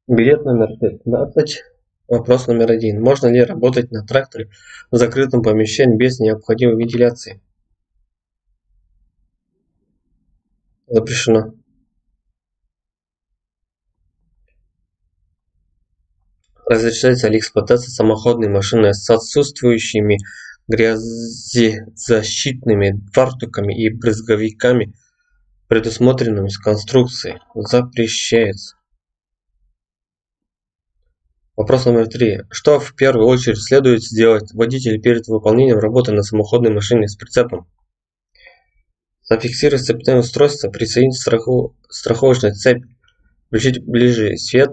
Билет номер 15. Вопрос номер 1. Можно ли работать на тракторе в закрытом помещении без необходимой вентиляции? Запрещено. Разрешается ли эксплуатация самоходной машины с отсутствующими грязезащитными фартуками и брызговиками, предусмотренными в конструкции? Запрещается. Вопрос номер 3. Что в первую очередь следует сделать водителю перед выполнением работы на самоходной машине с прицепом? Зафиксировать цепное устройство, присоединить страховочную цепь, включить ближе свет.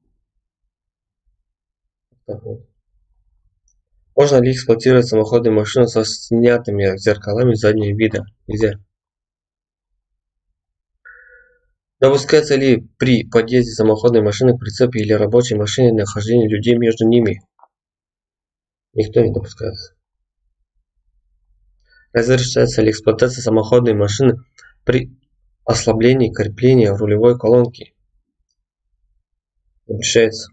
Можно ли эксплуатировать самоходную машину со снятыми зеркалами заднего вида? Нельзя. Допускается ли при подъезде самоходной машины к прицепу или рабочей машине нахождение людей между ними? Никто не допускается. Разрешается ли эксплуатация самоходной машины при ослаблении крепления рулевой колонки? Запрещается.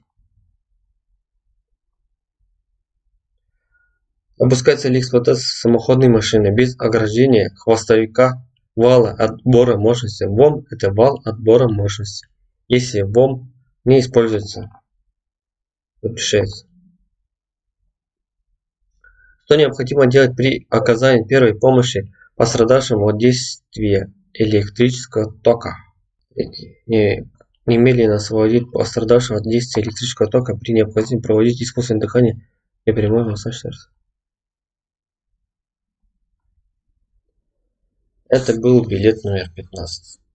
Допускается ли эксплуатация самоходной машины без ограждения хвостовика вала отбора мощности? ВОМ – это вал отбора мощности. Если ВОМ не используется, запрещается. Что необходимо делать при оказании первой помощи пострадавшему от действия электрического тока? Немедленно освободить пострадавшего от действия электрического тока, при необходимости проводить искусственное дыхание и прямой массаж сердца. Это был билет номер 15.